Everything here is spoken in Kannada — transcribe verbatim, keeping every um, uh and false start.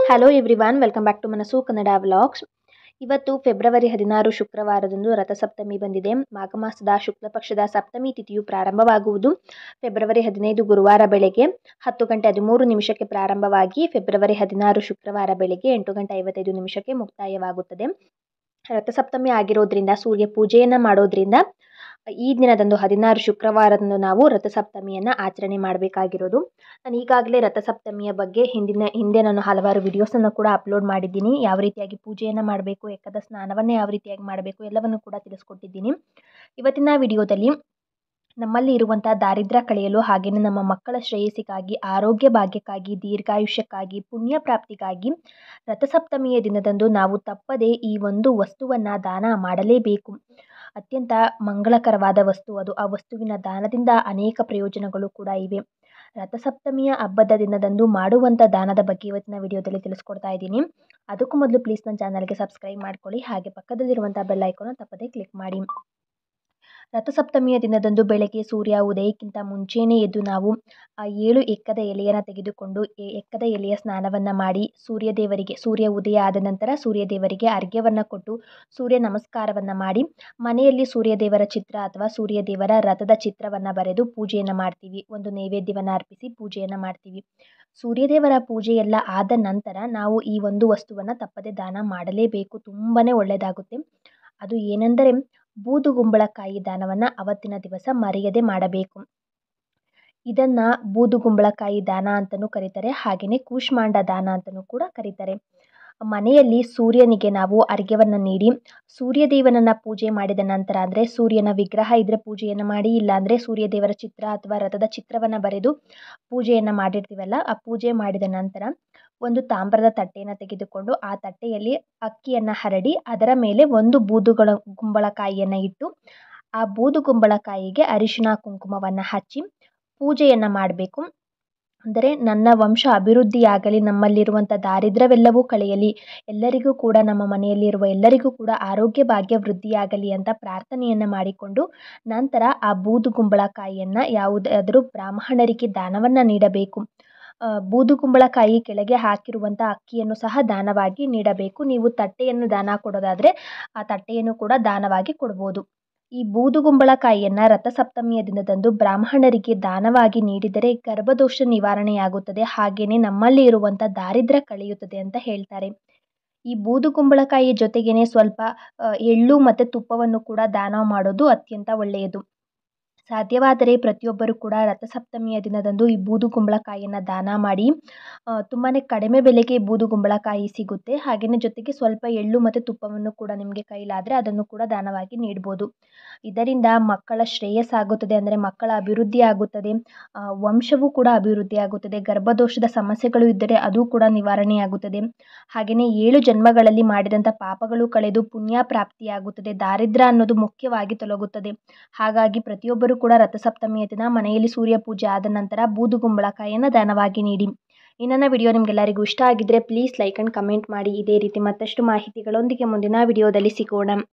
Hello everyone, welcome back to Manasu Kannada vlogs. ಇವತ್ತು ಫೆಬ್ರವರಿ ಹದಿನಾರು ಶುಕ್ರವಾರದಂದು ರಥಸಪ್ತಮಿ ಬಂದಿದೆ. ಮಾಘ ಮಾಸದ ಶುಕ್ಲ ಪಕ್ಷದ ಸಪ್ತಮಿ ತಿಥಿಯು ಪ್ರಾರಂಭವಾಗುವುದು ಫೆಬ್ರವರಿ ಹದಿನೈದು ಗುರುವಾರ ಬೆಳಗ್ಗೆ ಹತ್ತು ಗಂಟೆ ಹದಿಮೂರು ನಿಮಿಷಕ್ಕೆ ಪ್ರಾರಂಭವಾಗಿ ಫೆಬ್ರವರಿ ಹದಿನಾರು ಶುಕ್ರವಾರ ಬೆಳಗ್ಗೆ ಎಂಟು ಗಂಟೆ ಐವತ್ತೈದು ನಿಮಿಷಕ್ಕೆ ಮುಕ್ತಾಯವಾಗುತ್ತದೆ. ರಥಸಪ್ತಮಿ ಆಗಿರೋದ್ರಿಂದ ಸೂರ್ಯ ಪೂಜೆಯನ್ನು ಮಾಡೋದ್ರಿಂದ ಈ ದಿನದಂದು ಹದಿನಾರು ಶುಕ್ರವಾರದಂದು ನಾವು ರಥಸಪ್ತಮಿಯನ್ನು ಆಚರಣೆ ಮಾಡಬೇಕಾಗಿರೋದು. ನಾನು ಈಗಾಗಲೇ ರಥಸಪ್ತಮಿಯ ಬಗ್ಗೆ ಹಿಂದಿನ ಹಿಂದೆ ನಾನು ಹಲವಾರು ವಿಡಿಯೋಸನ್ನು ಕೂಡ ಅಪ್ಲೋಡ್ ಮಾಡಿದ್ದೀನಿ. ಯಾವ ರೀತಿಯಾಗಿ ಪೂಜೆಯನ್ನು ಮಾಡಬೇಕು, ಎಕ್ಕದ ಸ್ನಾನವನ್ನು ಯಾವ ರೀತಿಯಾಗಿ ಮಾಡಬೇಕು ಎಲ್ಲವನ್ನು ಕೂಡ ತಿಳಿಸ್ಕೊಟ್ಟಿದ್ದೀನಿ. ಇವತ್ತಿನ ವಿಡಿಯೋದಲ್ಲಿ ನಮ್ಮಲ್ಲಿ ಇರುವಂಥ ದಾರಿದ್ರ್ಯ ಕಳೆಯಲು, ಹಾಗೆಯೇ ನಮ್ಮ ಮಕ್ಕಳ ಶ್ರೇಯಸ್ಸಿಗಾಗಿ, ಆರೋಗ್ಯ ಭಾಗ್ಯಕ್ಕಾಗಿ, ದೀರ್ಘಾಯುಷ್ಯಕ್ಕಾಗಿ, ಪುಣ್ಯ ಪ್ರಾಪ್ತಿಗಾಗಿ ರಥಸಪ್ತಮಿಯ ದಿನದಂದು ನಾವು ತಪ್ಪದೇ ಈ ಒಂದು ವಸ್ತುವನ್ನು ದಾನ ಮಾಡಲೇಬೇಕು. ಅತ್ಯಂತ ಮಂಗಳಕರವಾದ ವಸ್ತು ಅದು. ಆ ವಸ್ತುವಿನ ದಾನದಿಂದ ಅನೇಕ ಪ್ರಯೋಜನಗಳು ಕೂಡ ಇವೆ. ರಥಸಪ್ತಮಿಯ ಹಬ್ಬದ ದಿನದಂದು ಮಾಡುವಂಥ ದಾನದ ಬಗ್ಗೆ ಇವತ್ತಿನ ವಿಡಿಯೋದಲ್ಲಿ ತಿಳಿಸ್ಕೊಡ್ತಾ ಇದ್ದೀನಿ. ಅದಕ್ಕೂ ಮೊದಲು ಪ್ಲೀಸ್ ನನ್ನ ಚಾನಲ್ಗೆ ಸಬ್ಸ್ಕ್ರೈಬ್ ಮಾಡ್ಕೊಳ್ಳಿ, ಹಾಗೆ ಪಕ್ಕದಲ್ಲಿರುವಂಥ ಬೆಲ್ ಐಕಾನ್ ತಪ್ಪದೇ ಕ್ಲಿಕ್ ಮಾಡಿ. ರಥಸಪ್ತಮಿಯ ದಿನದಂದು ಬೆಳಗ್ಗೆ ಸೂರ್ಯ ಉದಯಕ್ಕಿಂತ ಮುಂಚೆನೇ ಎದ್ದು ನಾವು ಆ ಏಳು ಎಕ್ಕದ ಎಲೆಯನ್ನು ತೆಗೆದುಕೊಂಡು ಎಕ್ಕದ ಎಲೆಯ ಸ್ನಾನವನ್ನು ಮಾಡಿ ಸೂರ್ಯ ದೇವರಿಗೆ ಸೂರ್ಯ ಉದಯ ಆದ ನಂತರ ಸೂರ್ಯ ದೇವರಿಗೆ ಅರ್ಘ್ಯವನ್ನು ಕೊಟ್ಟು ಸೂರ್ಯ ನಮಸ್ಕಾರವನ್ನು ಮಾಡಿ ಮನೆಯಲ್ಲಿ ಸೂರ್ಯ ದೇವರ ಚಿತ್ರ ಅಥವಾ ಸೂರ್ಯ ದೇವರ ರಥದ ಚಿತ್ರವನ್ನು ಬರೆದು ಪೂಜೆಯನ್ನು ಮಾಡ್ತೀವಿ. ಒಂದು ನೈವೇದ್ಯವನ್ನು ಅರ್ಪಿಸಿ ಪೂಜೆಯನ್ನು ಮಾಡ್ತೀವಿ. ಸೂರ್ಯದೇವರ ಪೂಜೆ ಎಲ್ಲ ಆದ ನಂತರ ನಾವು ಈ ಒಂದು ವಸ್ತುವನ್ನು ತಪ್ಪದೆ ದಾನ ಮಾಡಲೇಬೇಕು. ತುಂಬಾ ಒಳ್ಳೆಯದಾಗುತ್ತೆ. ಅದು ಏನೆಂದರೆ ಬೂದುಗುಂಬಳಕಾಯಿ ದಾನವನ್ನು ಅವತ್ತಿನ ದಿವಸ ಮರೆಯದೆ ಮಾಡಬೇಕು. ಇದನ್ನು ಬೂದುಗುಂಬಳಕಾಯಿ ದಾನ ಅಂತಲೂ ಕರೀತಾರೆ, ಹಾಗೆಯೇ ಕೂಷ್ಮಾಂಡ ದಾನ ಅಂತಲೂ ಕೂಡ ಕರೀತಾರೆ. ಮನೆಯಲ್ಲಿ ಸೂರ್ಯನಿಗೆ ನಾವು ಅರ್ಘ್ಯವನ್ನು ನೀಡಿ ಸೂರ್ಯದೇವನನ್ನು ಪೂಜೆ ಮಾಡಿದ ನಂತರ, ಅಂದರೆ ಸೂರ್ಯನ ವಿಗ್ರಹ ಇದ್ದರೆ ಪೂಜೆಯನ್ನು ಮಾಡಿ, ಇಲ್ಲಾಂದರೆ ಸೂರ್ಯದೇವರ ಚಿತ್ರ ಅಥವಾ ರಥದ ಚಿತ್ರವನ್ನು ಬರೆದು ಪೂಜೆಯನ್ನು ಮಾಡಿರ್ತೀವಲ್ಲ, ಆ ಪೂಜೆ ಮಾಡಿದ ನಂತರ ಒಂದು ತಾಮ್ರದ ತಟ್ಟೆಯನ್ನು ತೆಗೆದುಕೊಂಡು ಆ ತಟ್ಟೆಯಲ್ಲಿ ಅಕ್ಕಿಯನ್ನು ಹರಡಿ ಅದರ ಮೇಲೆ ಒಂದು ಬೂದುಗಳ ಗುಂಬಳಕಾಯಿಯನ್ನು ಇಟ್ಟು ಆ ಬೂದುಗುಂಬಳಕಾಯಿಗೆ ಅರಿಶಿಣ ಕುಂಕುಮವನ್ನು ಹಚ್ಚಿ ಪೂಜೆಯನ್ನು ಮಾಡಬೇಕು. ಅಂದರೆ ನನ್ನ ವಂಶ ಅಭಿವೃದ್ಧಿಯಾಗಲಿ, ನಮ್ಮಲ್ಲಿರುವಂಥ ದಾರಿದ್ರ್ಯವೆಲ್ಲವೂ ಕಳೆಯಲಿ, ಎಲ್ಲರಿಗೂ ಕೂಡ ನಮ್ಮ ಮನೆಯಲ್ಲಿರುವ ಎಲ್ಲರಿಗೂ ಕೂಡ ಆರೋಗ್ಯ ಭಾಗ್ಯ ವೃದ್ಧಿಯಾಗಲಿ ಅಂತ ಪ್ರಾರ್ಥನೆಯನ್ನು ಮಾಡಿಕೊಂಡು ನಂತರ ಆ ಬೂದುಗುಂಬಳಕಾಯಿಯನ್ನು ಯಾವುದಾದರೂ ಬ್ರಾಹ್ಮಣರಿಗೆ ದಾನವನ್ನು ನೀಡಬೇಕು. ಬೂದುಗುಂಬಳಕಾಯಿ ಕೆಳಗೆ ಹಾಕಿರುವಂಥ ಅಕ್ಕಿಯನ್ನು ಸಹ ದಾನವಾಗಿ ನೀಡಬೇಕು. ನೀವು ತಟ್ಟೆಯನ್ನು ದಾನ ಕೊಡೋದಾದರೆ ಆ ತಟ್ಟೆಯನ್ನು ಕೂಡ ದಾನವಾಗಿ ಕೊಡ್ಬೋದು. ಈ ಬೂದುಗುಂಬಳಕಾಯಿಯನ್ನು ರಥಸಪ್ತಮಿಯ ದಿನದಂದು ಬ್ರಾಹ್ಮಣರಿಗೆ ದಾನವಾಗಿ ನೀಡಿದರೆ ಗರ್ಭದೋಷ ನಿವಾರಣೆಯಾಗುತ್ತದೆ, ಹಾಗೆಯೇ ನಮ್ಮಲ್ಲಿ ಇರುವಂಥ ದಾರಿದ್ರ್ಯ ಕಳೆಯುತ್ತದೆ ಅಂತ ಹೇಳ್ತಾರೆ. ಈ ಬೂದುಗುಂಬಳಕಾಯಿಯ ಜೊತೆಗೇ ಸ್ವಲ್ಪ ಎಳ್ಳು ಮತ್ತು ತುಪ್ಪವನ್ನು ಕೂಡ ದಾನ ಮಾಡೋದು ಅತ್ಯಂತ ಒಳ್ಳೆಯದು. ಸಾಧ್ಯವಾದರೆ ಪ್ರತಿಯೊಬ್ಬರು ಕೂಡ ರಥಸಪ್ತಮಿಯ ದಿನದಂದು ಈ ಬೂದುಗುಂಬಳಕಾಯಿಯನ್ನು ದಾನ ಮಾಡಿ. ತುಂಬಾ ಕಡಿಮೆ ಬೆಲೆಗೆ ಬೂದುಗುಂಬಳಕಾಯಿ ಸಿಗುತ್ತೆ. ಹಾಗೆಯೇ ಜೊತೆಗೆ ಸ್ವಲ್ಪ ಎಳ್ಳು ಮತ್ತು ತುಪ್ಪವನ್ನು ಕೂಡ ನಿಮಗೆ ಕೈಲಾದರೆ ಅದನ್ನು ಕೂಡ ದಾನವಾಗಿ ನೀಡ್ಬೋದು. ಇದರಿಂದ ಮಕ್ಕಳ ಶ್ರೇಯಸ್ಸಾಗುತ್ತದೆ, ಅಂದರೆ ಮಕ್ಕಳ ಅಭಿವೃದ್ಧಿ ಆಗುತ್ತದೆ, ವಂಶವೂ ಕೂಡ ಅಭಿವೃದ್ಧಿ ಆಗುತ್ತದೆ. ಗರ್ಭದೋಷದ ಸಮಸ್ಯೆಗಳು ಇದ್ದರೆ ಅದು ಕೂಡ ನಿವಾರಣೆಯಾಗುತ್ತದೆ. ಹಾಗೆಯೇ ಏಳು ಜನ್ಮಗಳಲ್ಲಿ ಮಾಡಿದಂಥ ಪಾಪಗಳು ಕಳೆದು ಪುಣ್ಯ ಪ್ರಾಪ್ತಿಯಾಗುತ್ತದೆ. ದಾರಿದ್ರ್ಯ ಅನ್ನೋದು ಮುಖ್ಯವಾಗಿ ತೊಲಗುತ್ತದೆ. ಹಾಗಾಗಿ ಪ್ರತಿಯೊಬ್ಬರು ಕೂಡ ರಥಸಪ್ತಮಿಯ ದಿನ ಮನೆಯಲ್ಲಿ ಸೂರ್ಯ ಪೂಜೆ ಆದ ನಂತರ ಬೂದುಗುಂಬಳಕಾಯಿಯನ್ನು ದಾನವಾಗಿ ನೀಡಿ. ಈ ನನ್ನ ವಿಡಿಯೋ ನಿಮಗೆಲ್ಲರಿಗೂ ಇಷ್ಟ ಆಗಿದ್ದರೆ ಪ್ಲೀಸ್ ಲೈಕ್ ಆ್ಯಂಡ್ ಕಮೆಂಟ್ ಮಾಡಿ. ಇದೇ ರೀತಿ ಮತ್ತಷ್ಟು ಮಾಹಿತಿಗಳೊಂದಿಗೆ ಮುಂದಿನ ವಿಡಿಯೋದಲ್ಲಿ ಸಿಗೋಣ.